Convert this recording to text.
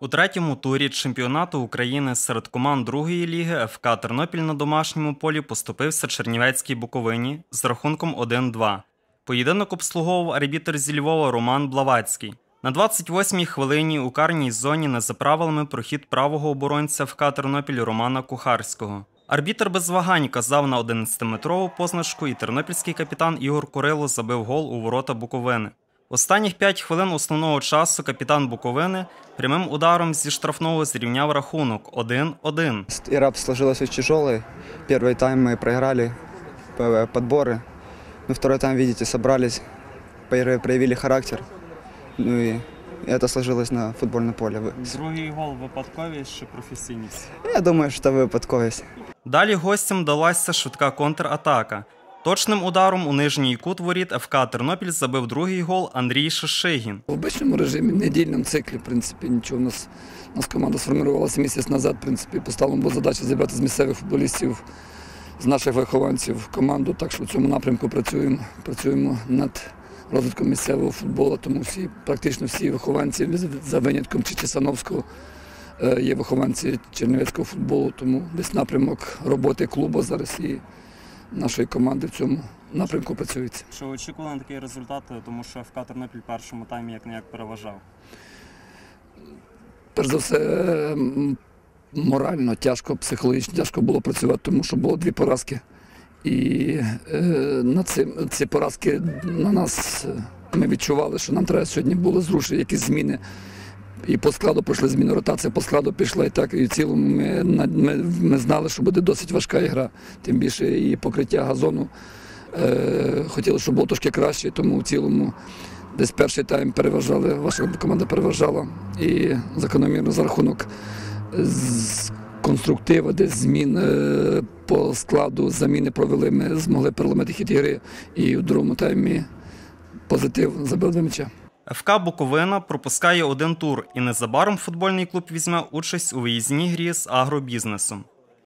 У третьому турі чемпіонату України серед команд другої ліги ФК «Тернопіль» на домашньому полі поступився Чернівецькій Буковині з рахунком 1-2. Поєдинок обслуговував арбітр зі Львова Роман Блаватський. На 28-й хвилині у карній зоні не за правилами прохід правого оборонця ФК «Тернопіль» Романа Кухарського. Арбітр без вагань казав на 11-метрову позначку, і тернопільський капітан Ігор Курило забив гол у ворота Буковини. Останніх 5 хвилин основного часу капітан Буковини прямим ударом зі штрафного зрівняв рахунок 1-1. Игра сложилась очень тяжелой. Первый тайм мы проиграли подборы. Но второй тайм, видите, собрались, проявили характер. Ну и это сложилось на футбольном поле. Другий гол – випадковість чи професійність? Я думаю, що випадковість. Далі гостям далася швидка контратака. Точним ударом у нижній кут воріт ФК «Тернопіль» забив другий гол Андрій Шишигін. В обичному режимі, недільному циклі, в принципі, нічого. У нас команда сформувалася місяць назад, в принципі, поставлена була задача зібрати з місцевих футболістів, з наших вихованців команду, так що в цьому напрямку працюємо над розвитком місцевого футболу, тому практично всі вихованці, за винятком Чечесановського, є вихованці чернівецького футболу, тому десь напрямок роботи клубу зараз і нашої команди в цьому напрямку працюється. Що очікували на такий результат, тому що ФК «Тернопіль» в першому таймі як-не-як переважав? Перш за все, морально тяжко, психологічно тяжко було працювати, тому що було 2 поразки. І ці поразки на нас, ми відчували, що нам треба сьогодні було зрушити якісь зміни. І по складу пройшли зміни, ротація по складу пішла, і так, і в цілому ми знали, що буде досить важка ігра. Тим більше і покриття газону хотіли, щоб було трошки краще, тому в цілому десь перший тайм переважали, ваша команда переважала. І закономірно за рахунок конструктиву, десь змін по складу, заміни провели, ми змогли переломити хід ігри. І в другому таймі позитив, забили 2 м'яча. ФК «Буковина» пропускає 1 тур, і незабаром футбольний клуб візьме участь у виїзній грі з агробізнесом.